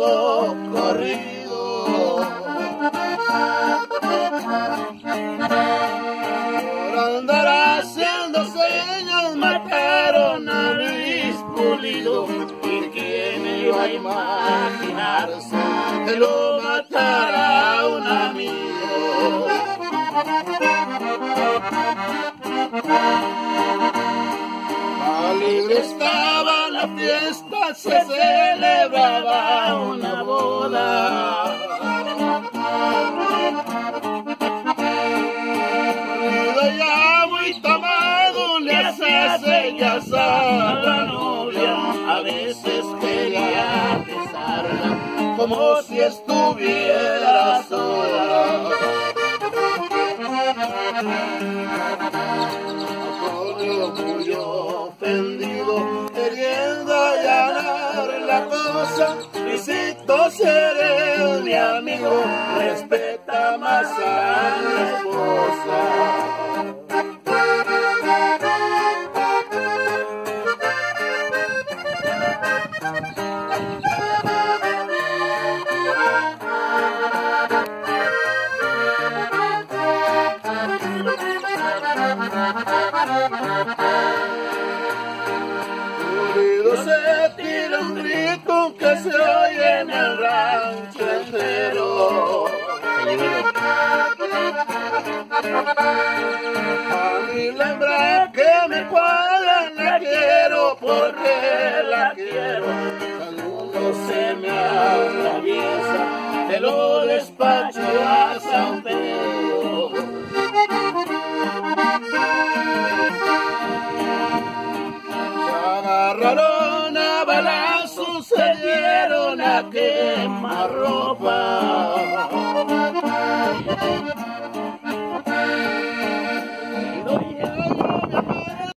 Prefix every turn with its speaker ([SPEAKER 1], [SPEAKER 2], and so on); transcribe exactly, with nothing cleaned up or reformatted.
[SPEAKER 1] corrido. Por andar haciendo señas mataron a Luis Pulido. ¿Y quién iba a imaginarse que lo matara un amigo? Alegre estaba la fiesta, se celebraba una boda. Ya muy tomado le hace señas a la novia, a veces quería besarla como si estuviera sola. Muy ofendido, queriendo allanar la cosa, Luisito, si eres mi amigo, respeta más a la esposa. Pulido se tira un grito que se oye en el rancho entero. A mí la hembra que me cuadra la quiero porque la quiero. Cuando uno se me atraviesa, te lo despacho a San Pedro. Agarraron a balazos, se dieron a quemarropa.